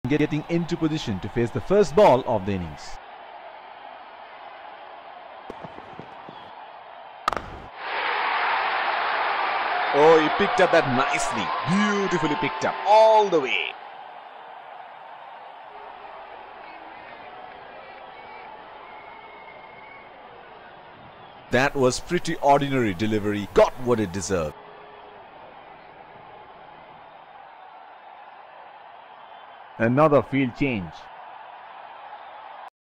getting into position to face the first ball of the innings. Oh, he picked up that nicely. Beautifully picked up all the way. That was pretty ordinary delivery. Got what it deserved. Another field change.